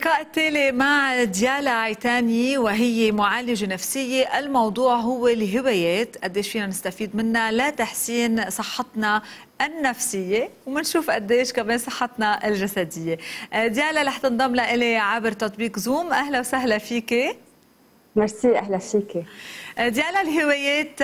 اللقاء التالي مع ديالا عيتاني وهي معالجة نفسية. الموضوع هو الهوايات، قديش فينا نستفيد منها لتحسين صحتنا النفسية ومنشوف قديش كمان صحتنا الجسدية. ديالا رح تنضم لإلي عبر تطبيق زوم. أهلا وسهلا فيكي. ميرسي، أهلا فيكي. ديالا الهوايات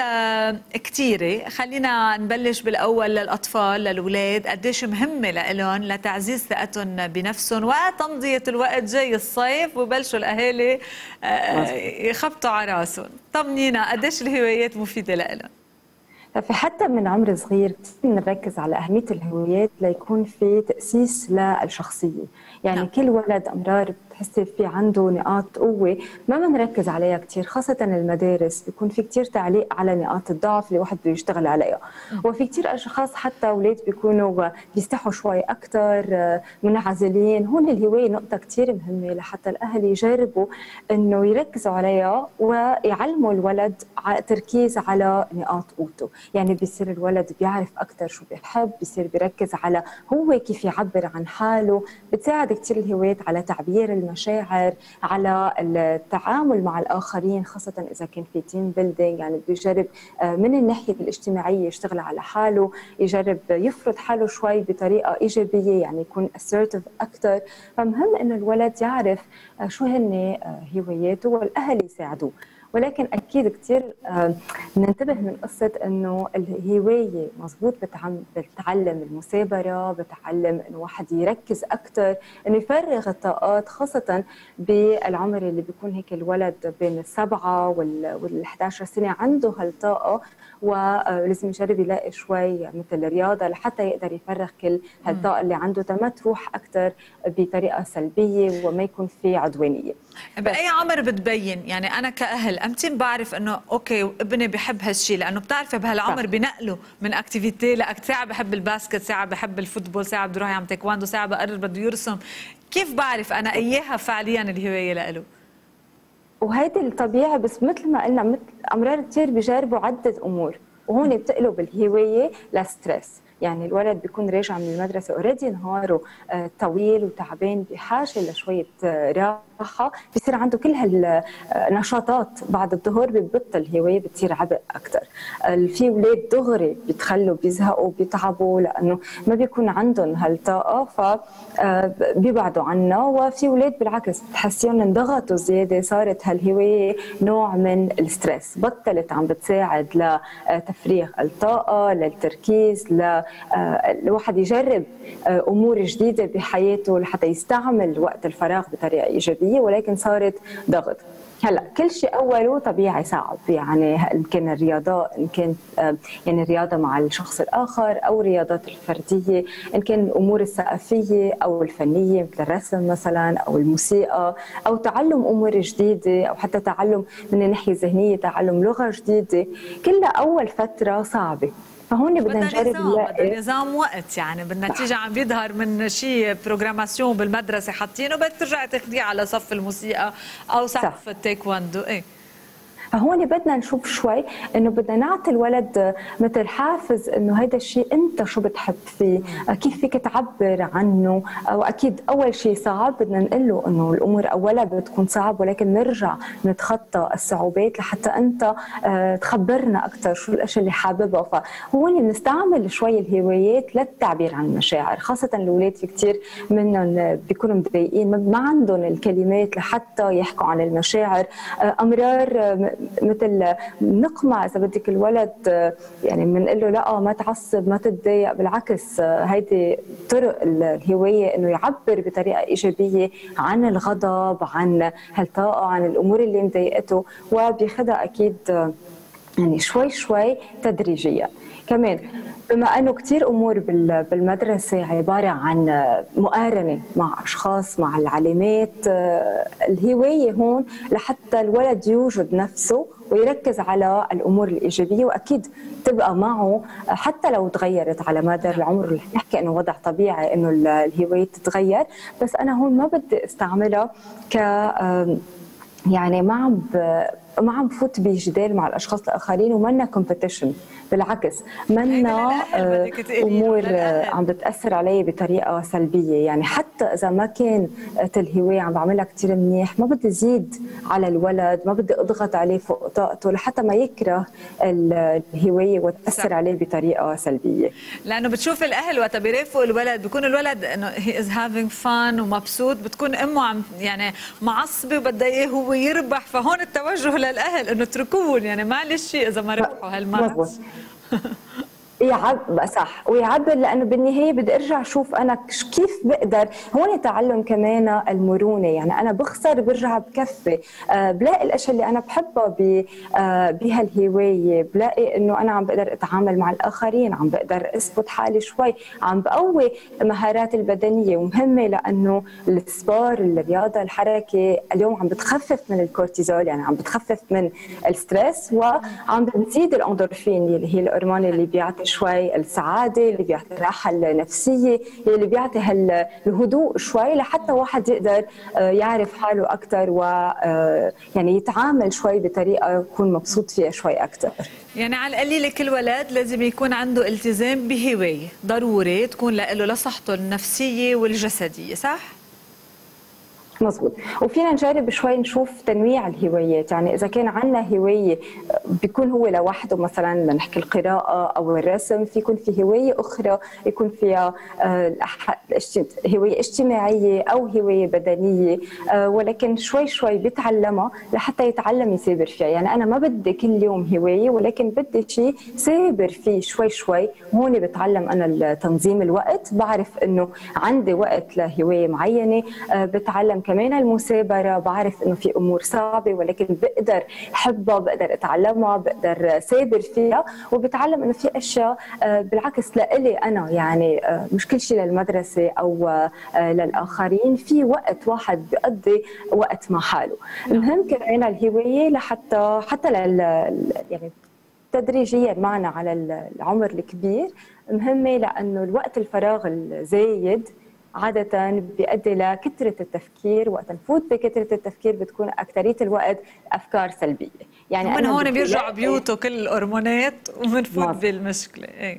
كثيرة، خلينا نبلش بالأول للأطفال للأولاد، قديش مهمة لهم لتعزيز ثقتهم بنفسهم وتمضية الوقت. جاي الصيف وبلشوا الأهالي يخبطوا على راسهم. طمنينا قديش الهوايات مفيدة لهم؟ في حتى من عمر صغير كثير نركز على أهمية الهوايات ليكون في تأسيس للشخصية. يعني نعم. كل ولد أمرار بتحسي في عنده نقاط قوة ما بنركز عليها كثير، خاصة المدارس بيكون في كثير تعليق على نقاط الضعف اللي واحد بده يشتغل عليها. وفي كثير أشخاص حتى أولاد بيكونوا بيستحوا شوي أكثر، منعزلين. هون الهواية نقطة كثير مهمة لحتى الأهل يجربوا إنه يركزوا عليها ويعلموا الولد تركيز على نقاط قوته. يعني بيصير الولد بيعرف أكثر شو بيحب، بيصير بيركز على هو كيف يعبر عن حاله. بتساعد كثير الهوايات على تعبير المشاعر، على التعامل مع الآخرين، خاصة إذا كان في تيم بيلدينج. يعني بده يجرب من الناحية الاجتماعية يشتغل على حاله، يجرب يفرض حاله شوي بطريقة إيجابية، يعني يكون assertive أكثر. فمهم إنه الولد يعرف شو هن هواياته والأهل يساعدوه. ولكن أكيد كثير ننتبه من قصة إنه الهواية مزبوط بتعلم المثابرة، بتعلم إنه واحد يركز أكثر، إنه يفرغ الطاقات، خاصة بالعمر اللي بيكون هيك الولد بين 7 وال 11 سنة عنده هالطاقة، ولازم يجرب يلاقي شوي مثل الرياضة لحتى يقدر يفرغ كل هالطاقة اللي عنده ما تروح أكثر بطريقة سلبية وما يكون في عدوانية. بأي عمر بتبين؟ يعني أنا كأهل أمتى بعرف إنه أوكي ابني بحب هالشيء؟ لأنه بتعرفي بهالعمر بنقله من أكتيفيتي ساعة بحب الباسكت، ساعة بحب الفوتبول، ساعة بده يروح يعمل تايكواندو، ساعة بقرر بده يرسم. كيف بعرف أنا إياها فعليا الهواية لإله؟ وهيدي الطبيعة، بس مثل ما قلنا مثل أمرار كثير بيجربوا عدة أمور، وهون بتقلب الهواية لستريس. يعني الولد بيكون راجع من المدرسة اوريدي نهاره طويل وتعبان، بحاجة لشوية راحة، بيصير عنده كل هالنشاطات. بعد الظهر بتبطل الهواية، بتصير عبء أكثر. في أولاد دغري بيتخلوا، بيزهقوا، بيتعبوا لأنه ما بيكون عندهم هالطاقة فبيبعدوا عنها. وفي أولاد بالعكس بتحسيهم انضغطوا زيادة، صارت هالهواية نوع من الستريس، بطلت عم بتساعد لتفريغ الطاقة، للتركيز، الواحد يجرب أمور جديدة بحياته لحتى يستعمل وقت الفراغ بطريقة إيجابية، ولكن صارت ضغط. هلا كل شيء اوله طبيعي صعب، يعني ان كان الرياضه، ان كان يعني الرياضه مع الشخص الاخر او الرياضات الفرديه، ان كان الامور الثقافيه او الفنيه مثل الرسم مثلا او الموسيقى، او تعلم امور جديده، او حتى تعلم من الناحيه الذهنيه، تعلم لغه جديده. كلها اول فتره صعبه، فهون بدنا نجرب بدنا نظام وقت. يعني بالنتيجه عم بيظهر من شيء بروجراماسيون بالمدرسه حاطينه، بدك ترجعي تاخذيه على صف الموسيقى او صف التايكواندو. هون بدنا نشوف شوي انه بدنا نعطي الولد مثل حافز، انه هيدا الشيء انت شو بتحب فيه، كيف فيك تعبر عنه. واكيد اول شيء صعب بدنا نقول له انه الامور اولا بتكون صعب، ولكن نرجع نتخطى الصعوبات لحتى انت تخبرنا اكثر شو الاشياء اللي حاببها. فهون بنستعمل شوي الهوايات للتعبير عن المشاعر، خاصه الاولاد في كثير منهم بيكونوا متضايقين، ما عندهم الكلمات لحتى يحكوا عن المشاعر. امرار مثل نقمع اذا بدك الولد، يعني بنقول له لا ما تعصب ما تتضايق، بالعكس هيدي طرق الهوايه انه يعبر بطريقه ايجابيه عن الغضب، عن هالطاقه، عن الامور اللي مضايقته، وبياخذها اكيد يعني شوي شوي تدريجيا. كمان بما انه كثير امور بالمدرسه عباره عن مقارنه مع اشخاص، مع العلامات، الهوايه هون لحتى الولد يوجد نفسه ويركز على الامور الايجابيه، واكيد تبقى معه حتى لو تغيرت على مدى العمر. اللي نحكي انه وضع طبيعي انه الهوايه تتغير، بس انا هون ما بدي استعملها ك يعني ما عم ما عم فوت بجدال مع الاشخاص الاخرين ومنا كومبيتيشن، بالعكس منا امور عم بتاثر علي بطريقه سلبيه. يعني حتى اذا ما كانت الهوايه عم بعملها كثير منيح ما بدي زيد على الولد، ما بدي اضغط عليه فوق طاقته لحتى ما يكره الهوايه وتاثر عليه بطريقه سلبيه. لانه بتشوف الاهل وقت بيرافقوا الولد بيكون الولد انه هي از هافينج فان ومبسوط، بتكون امه عم يعني معصبه وبدها اياه هو يربح، فهون التوجه للاهل انه اتركوهم يعني معلش اذا ما ربحوا هالمره. يعب صح ويعبر، لانه بالنهايه بدي ارجع اشوف انا كيف بقدر. هون تعلم كمان المرونه، يعني انا بخسر برجع بكفي، بلاقي الاشياء اللي انا بحبها بهالهوايه، بلاقي انه انا عم بقدر اتعامل مع الاخرين، عم بقدر اثبت حالي شوي، عم بقوي مهاراتي البدنيه ومهمه، لانه السبور الرياضه الحركه اليوم عم بتخفف من الكورتيزول، يعني عم بتخفف من الستريس وعم بتزيد الاندورفين اللي هي الهرمون اللي بيعطي شوي السعاده، اللي بيعطي الراحه النفسيه، اللي بيعطي الهدوء شوي لحتى واحد يقدر يعرف حاله اكثر و يعني يتعامل شوي بطريقه يكون مبسوط فيها شوي اكثر. يعني على القليله كل ولد لازم يكون عنده التزام بهوايه ضروري تكون له لصحته النفسيه والجسديه، صح؟ مظبوط. وفينا نجرب شوي نشوف تنويع الهوايات، يعني اذا كان عندنا هوايه بيكون هو لوحده، مثلا لنحكي القراءه او الرسم، في يكون في هوايه اخرى يكون فيها هوايه اجتماعيه او هوايه بدنيه، ولكن شوي شوي بيتعلمها لحتى يتعلم يثابر فيها. يعني انا ما بدي كل يوم هوايه، ولكن بدي شيء ثابر فيه شوي شوي. هون بتعلم انا تنظيم الوقت، بعرف انه عندي وقت لهوايه معينه، بتعلم كمان المثابرة، بعرف انه في امور صعبة ولكن بقدر احبها، بقدر اتعلمها، بقدر ثابر فيها، وبتعلم انه في اشياء بالعكس لإلي انا، يعني مش كل شيء للمدرسة او للاخرين، في وقت واحد بيقضي وقت مع حاله. المهم كمان الهواية حتى يعني تدريجيا معنا على العمر الكبير مهمة، لانه الوقت الفراغ الزايد عادة بيؤدي لكثرة التفكير، وقت نفوت بكثرة التفكير بتكون أكثرية الوقت أفكار سلبية. يعني من هون بيرجعوا بيوتوا كل الهرمونات وبنفوت بالمشكلة. ايه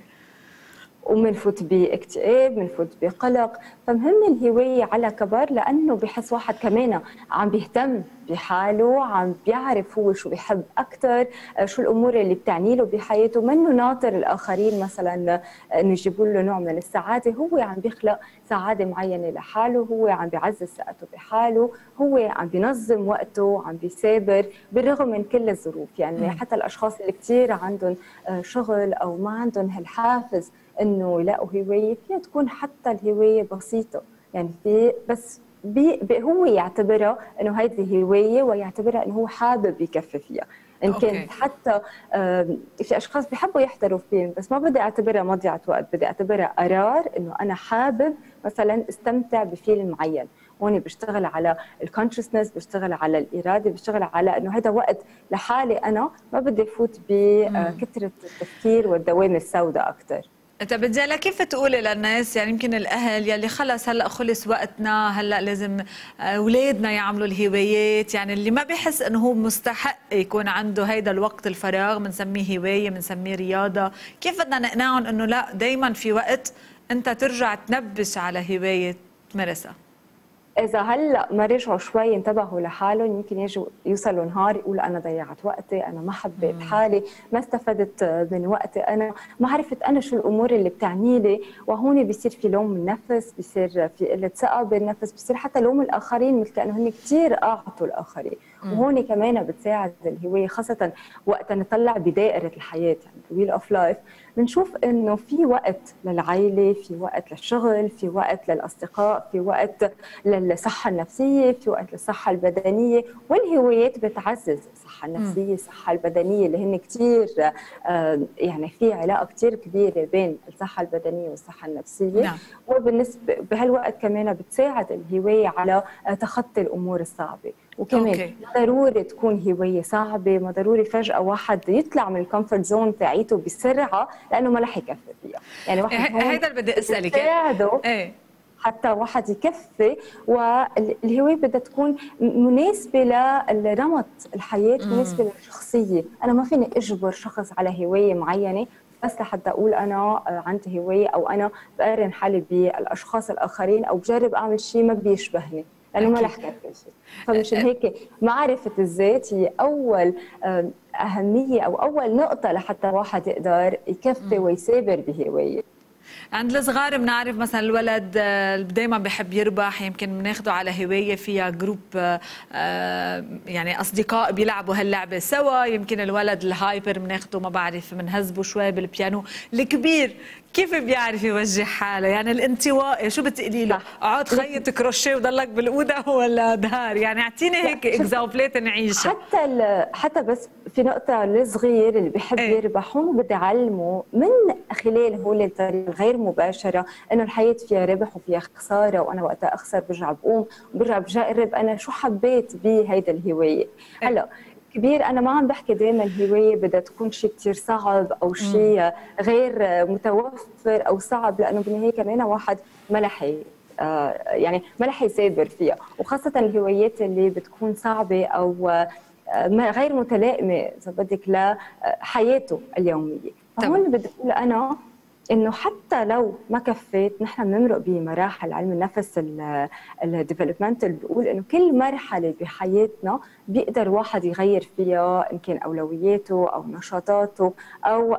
ومنفوت باكتئاب، منفوت بقلق. فمهم الهواية على كبر، لأنه بحس واحد كمان عم بيهتم بحاله، عم بيعرف هو شو بيحب أكثر، شو الأمور اللي بتعني له بحياته، منه ناطر الآخرين مثلا إنه يجيبوا له نوع من السعادة، هو عم بيخلق سعادة معينة لحاله، هو عم بيعزز ثقته بحاله، هو عم بينظم وقته، عم بيثابر بالرغم من كل الظروف. يعني حتى الأشخاص اللي كثير عندهم شغل أو ما عندهم هالحافز انه يلاقوا هوايه، فيها تكون حتى الهوايه بسيطه، يعني في بس هو يعتبرها انه هيدي هوايه ويعتبرها انه هو حابب يكفي فيها. ان كانت حتى في اشخاص بيحبوا يحضروا فيلم، بس ما بدي اعتبرها مضيعه وقت، بدي اعتبرها قرار انه انا حابب مثلا استمتع بفيلم معين. هون بشتغل على الكونشسنس، بشتغل على الاراده، بشتغل على انه هذا وقت لحالي، انا ما بدي افوت بكثره التفكير والدوامه السوداء اكثر. طب بدي كيف تقولي للناس، يعني يمكن الاهل يلي خلص هلا خلص وقتنا، هلا لازم اولادنا يعملوا الهوايات، يعني اللي ما بيحس انه هو مستحق يكون عنده هيدا الوقت الفراغ، بنسميه هوايه، بنسميه رياضه، كيف بدنا نقنعهم انه لا دائما في وقت انت ترجع تنبش على هوايه تمارسها؟ إذا هلا ما رجعوا شوي انتبهوا لحالهم، يمكن يجوا يوصلوا نهار يقول أنا ضيعت وقتي، أنا ما حبيت حالي، ما استفدت من وقتي، أنا ما عرفت أنا شو الأمور اللي بتعني لي. وهون بيصير في لوم النفس، بيصير في قلة ثقة بالنفس، بيصير حتى لوم الآخرين مثل كأنه هن كثير أعطوا الآخرين. وهون كمان بتساعد الهواية، خاصة وقت نطلع بدائرة الحياة، يعني ويل أوف لايف، بنشوف انه في وقت للعائله، في وقت للشغل، في وقت للاصدقاء، في وقت للصحه النفسيه، في وقت للصحه البدنيه، والهوايات بتعزز الصحه النفسيه، الصحه البدنيه اللي هن كثير يعني في علاقه كثير كبيره بين الصحه البدنيه والصحه النفسيه. نعم. وبالنسبه بهالوقت كمان بتساعد الهوايه على تخطي الامور الصعبه. وكمان ما ضروري تكون هوايه صعبه، ما ضروري فجاه واحد يطلع من الكومفورت زون تاعيته بسرعه لانه ما رح يكفي فيها. يعني واحد هيدا اللي بدي اسالك تساعده حتى واحد يكفي. والهوايه بدها تكون مناسبه لنمط الحياه، مناسبه للشخصيه. انا ما فيني اجبر شخص على هوايه معينه بس لحتى اقول انا عندي هوايه، او انا بقارن حالي بالاشخاص الاخرين، او بجرب اعمل شيء ما بيشبهني، لانه ما رح كفي شيء. فمشان هيك معرفه الذات هي اول اهميه، او اول نقطه لحتى واحد يقدر يكفي ويثابر بهوايه. عند الصغار بنعرف مثلا الولد دائما بحب يربح، يمكن بناخده على هوايه فيها جروب، يعني اصدقاء بيلعبوا هاللعبه سوا. يمكن الولد الهايبر بناخده ما بعرف بنهذبه شوي بالبيانو. الكبير كيف بيعرف يوجه حاله؟ يعني الانطوائي شو بتقولي له؟ اقعد خيط كروشيه وضلك بالاوضه ولا دهار؟ يعني اعطيني هيك اكزامبلات نعيشها. حتى بس في نقطه الصغير اللي بيحب يربح، هون بدي اعلمه من خلال هول الطريقه غير مباشره انه الحياه فيها ربح وفيها خساره، وانا وقتها اخسر برجع بقوم وبرجع بجرب انا شو حبيت بهيدا الهوايه. هلا كبير انا ما عم بحكي دائما الهوايه بدها تكون شيء كثير صعب او شيء غير متوفر او صعب، لانه بالنهايه كمان واحد ما رح يعني ما رح يثابر فيها، وخاصه الهوايات اللي بتكون صعبه او غير متلائمه اذا بدك لحياته اليوميه. فهون بدي اقول انا انه حتى لو ما كفيت، نحن بنمرق بمراحل علم النفس الديفلوبمنتال، بيقول انه كل مرحله بحياتنا بيقدر واحد يغير فيها، ان كان اولوياته او نشاطاته او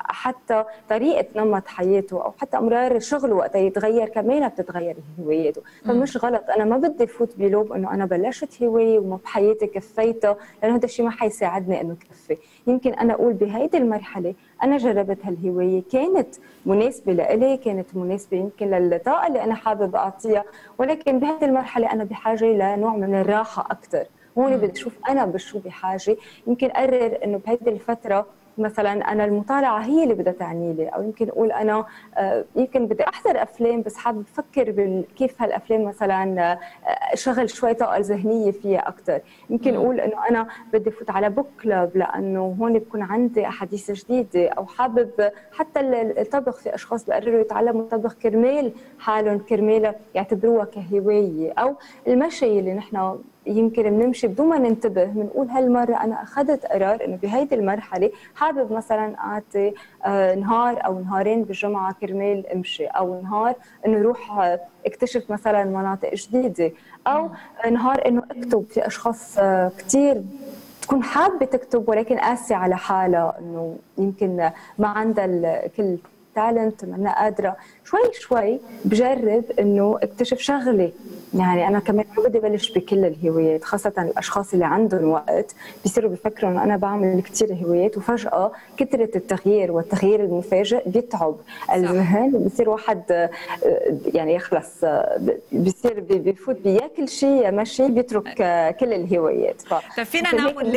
حتى طريقه نمط حياته، او حتى امرار شغله وقت يتغير كمان بتتغير هواياته. فمش غلط، انا ما بدي فوت بلوب انه انا بلشت هوايه وما بحياتي كفيتها، لانه هذا الشيء ما حيساعدني انه كفي. يمكن انا اقول بهيدي المرحله انا جربت هالهوايه، كانت مناسبه لإلي، كانت مناسبه يمكن للطاقه اللي انا حابب اعطيها، ولكن بهذه المرحله انا بحاجه لنوع من الراحه اكثر. هون بدي اشوف انا بشو بحاجه. يمكن قرر انه بهيدي الفتره مثلا انا المطالعه هي اللي بدها تعني لي، او يمكن اقول انا يمكن بدي احضر افلام بس حابب افكر كيف هالافلام مثلا شغل شوي طاقه ذهنيه فيها اكثر. يمكن اقول انه انا بدي فوت على بوك كلوب لانه هون بكون عندي احاديث جديده، او حابب حتى الطبخ. في اشخاص بقرروا يتعلموا الطبخ كرمال حالهم، كرمال يعتبروها كهوايه، او المشي اللي نحن يمكن بنمشي بدون ما ننتبه بنقول هالمره انا اخذت قرار انه بهيدي المرحله حابب مثلا اعطي نهار او نهارين بالجمعه كرمال امشي، او نهار انه روح اكتشف مثلا مناطق جديده، او نهار انه اكتب. في اشخاص كثير تكون حابه تكتب ولكن قاسيه على حالها، انه يمكن ما عندها كل تالنت، ما قادره. شوي بجرب انه اكتشف شغله. يعني انا كمان ما بدي بلش بكل الهوايات، خاصه الاشخاص اللي عندهم وقت بيصيروا بيفكروا انه انا بعمل كثير هوايات، وفجاه كثره التغيير والتغيير المفاجئ بيتعب الذهن، وبصير واحد يعني يخلص، بيصير بيفوت بياكل شيء ماشي، بيترك كل الهوايات. طيب فينا نعمل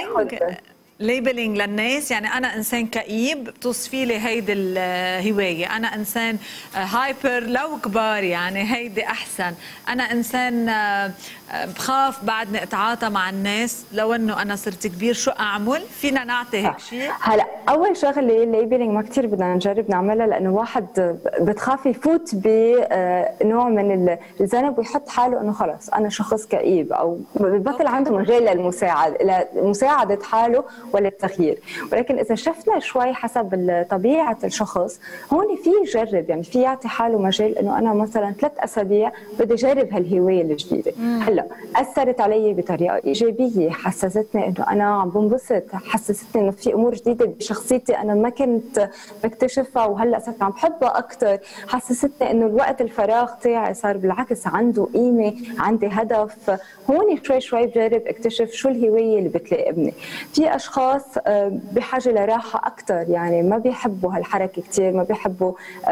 ليبلينج للناس؟ يعني انا انسان كئيب بتوصفي لي هيدي الهوايه، انا انسان هايبر لو كبار يعني هيدي احسن، انا انسان بخاف بعدني اتعاطى مع الناس لو انه انا صرت كبير، شو اعمل؟ فينا نعطي هيك شيء؟ هلا اول شغله الليبلينج ما كثير بدنا نجرب نعملها، لانه واحد بتخاف يفوت بنوع من الذنب ويحط حاله انه خلص انا شخص كئيب، او ببطل عنده مجال لمساعده حاله ولا التغيير. ولكن اذا شفنا شوي حسب طبيعه الشخص، هون في يجرب، يعني في يعطي حاله مجال انه انا مثلا 3 أسابيع بدي اجرب هالهوايه الجديده. هلا اثرت علي بطريقه ايجابيه، حسستني انه انا عم بنبسط، حسستني انه في امور جديده بشخصيتي انا ما كنت بكتشفها وهلا صرت عم بحبها اكثر، حسستني انه الوقت الفراغ تاعي صار بالعكس عنده قيمه، عندي هدف. هون شوي بجرب اكتشف شو الهوايه اللي بتلائمني. في اشخاص بحاجه لراحه اكثر، يعني ما بيحبوا هالحركه كثير، ما بيحبوا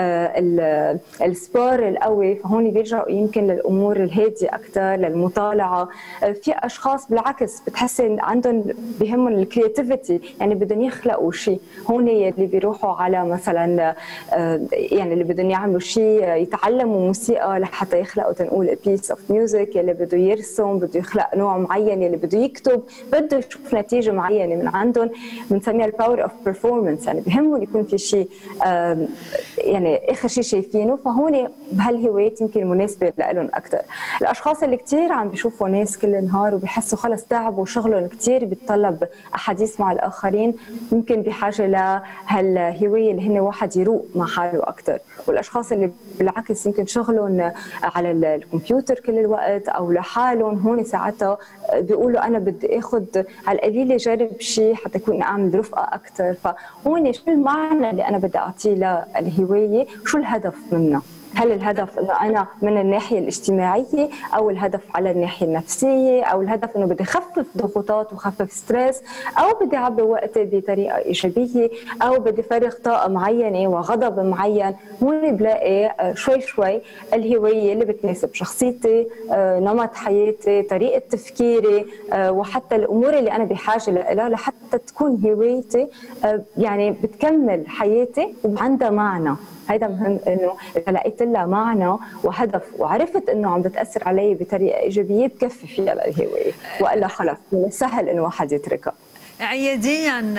السبور القوي، فهون بيرجعوا يمكن للامور الهاديه اكثر، للمطالعه. في اشخاص بالعكس بتحسي عندهم بهمهم الكرياتيفيتي، يعني بدهم يخلقوا شيء، هون اللي بيروحوا على مثلا يعني اللي بدهم يعملوا شيء، يتعلموا موسيقى لحتى يخلقوا تنقول بيس اوف ميوزك، اللي بده يرسم، بده يخلق نوع معين، اللي بده يكتب، بده يشوف نتيجه معينه من عندهم، بنسميها الباور اوف بيرفورمانس، يعني بهمهم يكون في شيء يعني اخر شيء شايفينه، فهون بهالهوايات يمكن مناسبه لهم اكثر. الاشخاص اللي كثير عم بيشوفوا ناس كل النهار وبيحسوا خلص تعبوا وشغلهم كثير بيتطلب احاديث مع الاخرين، يمكن بحاجه لهالهوايه اللي هن واحد يروق مع حاله اكثر. والاشخاص اللي بالعكس يمكن شغلهم على الكمبيوتر كل الوقت او لحالهم، هون ساعتها بيقولوا انا بدي اخذ على القليله جرب شيء حتى يكون اعمل رفقه اكثر. فهون شو المعنى اللي انا بدي اعطيه للهوايه، شو الهدف منها؟ هل الهدف انه انا من الناحيه الاجتماعيه، او الهدف على الناحيه النفسيه، او الهدف انه بدي اخفف ضغوطات وخفف ستريس، او بدي اعبي وقتي بطريقه ايجابيه، او بدي فرغ طاقه معينه وغضب معين. هون بلاقي شوي شوي الهوايه اللي بتناسب شخصيتي، نمط حياتي، طريقه تفكيري، وحتى الامور اللي انا بحاجه لها لحتى تكون هوايتي يعني بتكمل حياتي وعندها معنى. هيدا مهم، انه اذا لقيت لها معنى وهدف وعرفت انه عم بتاثر علي بطريقه ايجابيه بكفي فيها للهوايه، والا خلص سهل انه واحد يتركها. عياديا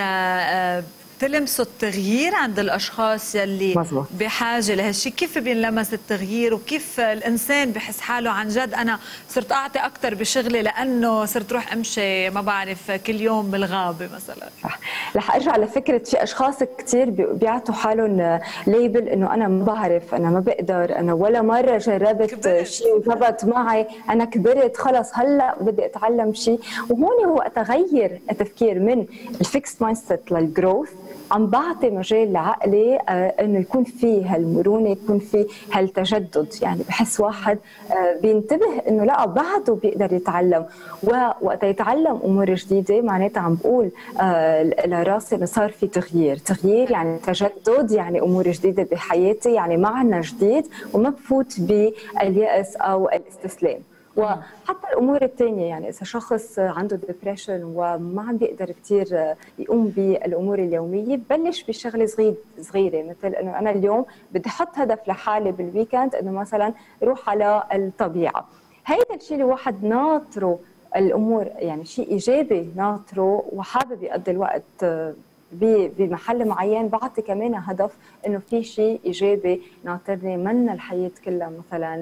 تلمسوا التغيير عند الاشخاص يلي مزبوط. بحاجه لهالشيء، كيف بينلمس التغيير وكيف الانسان بحس حاله عن جد انا صرت اعطي اكثر بشغلي لانه صرت روح امشي ما بعرف كل يوم بالغابه مثلا؟ رح ارجع لفكره في اشخاص كثير بيعطوا حالهم ليبل انه انا ما بعرف، انا ما بقدر، انا ولا مره جربت شيء وزبط معي، انا كبرت خلص هلا بدي اتعلم شيء. وهون هو تغير التفكير من الفيكس مايند سيت للجروث، عم بعطي مجال لعقلي انه يكون في هالمرونه، يكون في هالتجدد. يعني بحس واحد بينتبه انه لا بعده بيقدر يتعلم، ووقت يتعلم امور جديده معناتها عم بقول لراسي انه صار في تغيير يعني تجدد، يعني امور جديده بحياتي، يعني معنى جديد، وما بفوت باليأس او الاستسلام. وحتى الامور الثانيه، يعني اذا شخص عنده ديبريشن وما عم بيقدر كثير يقوم بالامور اليوميه، ببلش بشغله صغيره، مثل انه انا اليوم بدي احط هدف لحالي بالويكند انه مثلا روح على الطبيعه. هيدا الشيء اللي واحد ناطره الامور، يعني شيء ايجابي ناطره وحابب يقضي الوقت بمحل معين، بعطي كمان هدف انه في شيء ايجابي ناطرني، من الحياه كلها مثلا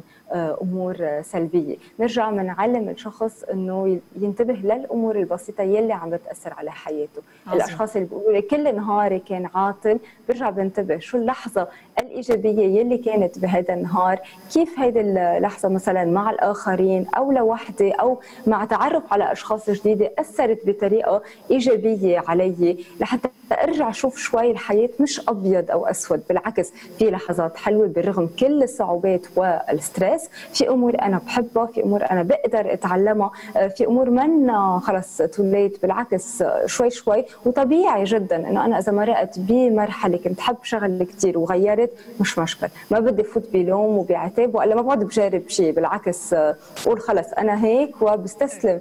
امور سلبيه. نرجع بنعلم الشخص انه ينتبه للامور البسيطه يلي عم بتاثر على حياته. الاشخاص اللي بيقولوا لي كل نهاري كان عاطل، برجع بنتبه شو اللحظه الايجابيه يلي كانت بهذا النهار، كيف هيدي اللحظه مثلا مع الاخرين او لوحدي او مع تعرف على اشخاص جديده اثرت بطريقه ايجابيه علي، لحتى ارجع اشوف شوي الحياه مش ابيض او اسود، بالعكس في لحظات حلوه بالرغم كل الصعوبات والستريس، في امور انا بحبها، في امور انا بقدر اتعلمها، في امور منا خلص تو ليت، بالعكس شوي شوي. وطبيعي جدا انه انا اذا مرقت بمرحله كنت حب شغله كثير وغيرت، مش مشكل، ما بدي افوت بلوم وبعتاب والا ما بقعد بجرب شيء، بالعكس بقول خلص انا هيك وبستسلم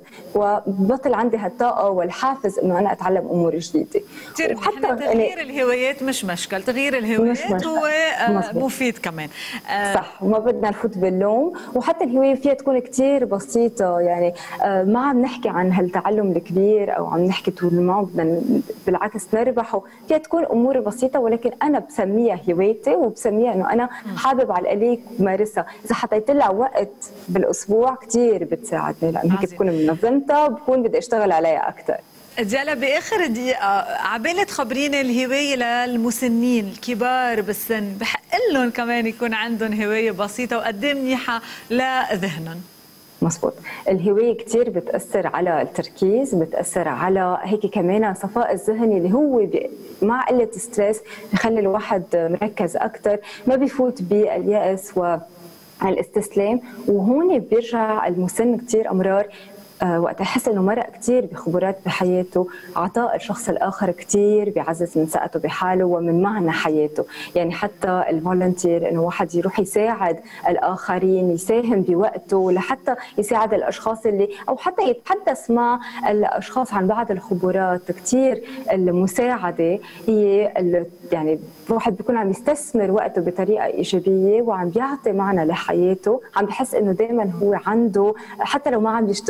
وبطل عندي هالطاقه والحافز انه انا اتعلم امور جديده. وحتى تغيير الهوايات مش مشكل، تغيير الهوايات هو مفيد كمان. صح، وما بدنا نفوت باللوم. وحتى الهوايه فيها تكون كثير بسيطه، يعني ما عم نحكي عن هالتعلم الكبير او عم نحكي طول ما بدنا بالعكس نربحه، فيها تكون امور بسيطه ولكن انا بسميها هوايتي وبسميها انه انا حابب على القليل مارسها. اذا حطيت لها وقت بالاسبوع كثير بتساعدني، لانه هيك بكون منظمتها، بكون بدي اشتغل عليها اكثر. ديالا باخر دقيقه عبالة تخبريني الهوايه للمسنين الكبار بالسن، بحق لهم كمان يكون عندهم هوايه بسيطه وقد ايه منيحه لذهنهم؟ مزبوط، الهوايه كثير بتاثر على التركيز، بتاثر على هيك كمان صفاء الذهني اللي هو مع قله ستريس بخلي الواحد مركز اكثر، ما بيفوت باليأس والاستسلام. وهون بيرجع المسن كثير امرار وقت يحس انه مرق كثير بخبرات بحياته، عطاء الشخص الاخر كثير بيعزز من ثقته بحاله ومن معنى حياته. يعني حتى الفولنتير، انه واحد يروح يساعد الاخرين، يساهم بوقته لحتى يساعد الاشخاص اللي، او حتى يتحدث مع الاشخاص عن بعض الخبرات كثير. المساعده هي يعني الواحد بيكون عم يستثمر وقته بطريقه ايجابيه وعم بيعطي معنى لحياته، عم بحس انه دائما هو عنده، حتى لو ما عم يشتغل مثلا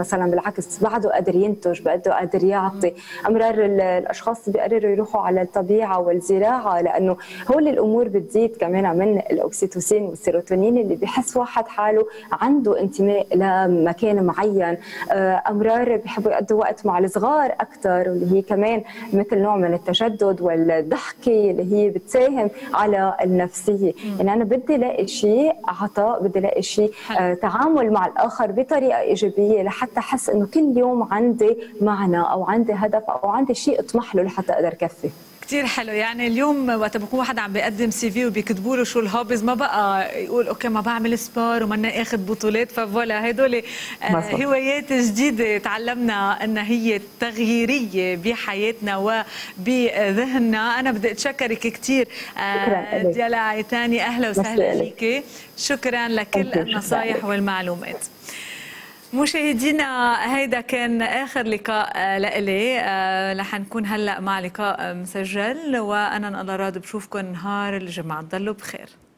مثلا، بالعكس بعده قادر ينتج، بعده قادر يعطي. امرار الاشخاص بيقرروا يروحوا على الطبيعه والزراعه، لانه هول الامور بتزيد كمان من الاكسيتوسين والسيروتونين اللي بحس واحد حاله عنده انتماء لمكان معين. امرار بيحبوا يقضوا وقت مع الصغار اكثر، واللي هي كمان مثل نوع من التجدد والضحكه اللي هي بتساهم على النفسيه. يعني انا بدي الاقي شيء عطاء، بدي الاقي شيء تعامل مع الاخر بطريقه ايجابيه، لحتى احس انه كل يوم عندي معنى او عندي هدف او عندي شيء اطمح له لحتى اقدر كفي. كثير حلو. يعني اليوم وقت بكون واحد عم بيقدم سي في وبيكتبوا له شو الهوبيز، ما بقى يقول اوكي ما بعمل سبور ومنا اخذ بطولات، ففولا هدول هوايات جديده تعلمنا انها هي تغييريه بحياتنا وبذهننا. انا بدي اتشكرك كثير ديالا عيتاني، اهلا وسهلا فيكي، شكرا لكل النصائح والمعلومات. مشاهدينا هيدا كان آخر لقاء لإلي، رح نكون هلأ مع لقاء مسجل، وأنا الله راضي بشوفكم نهار الجمعة. تضلوا بخير.